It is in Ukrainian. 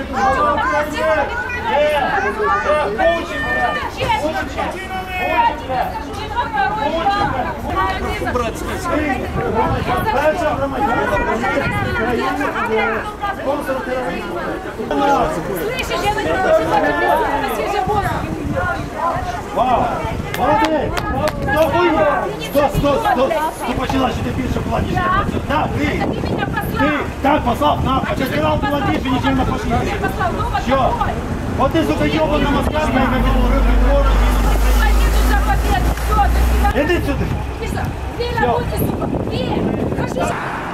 Слышишь, я на него Вау! Молодець! Стоп! Ти почала, що ти більше платиш. Так, ти! Так, послав, на! А ти сказав, платиш, і нічим не пошлиш. Що? От ти, сука, йобана москалька, яка білорибний ворог. Іди сюди! Ты работай, сука! Ты!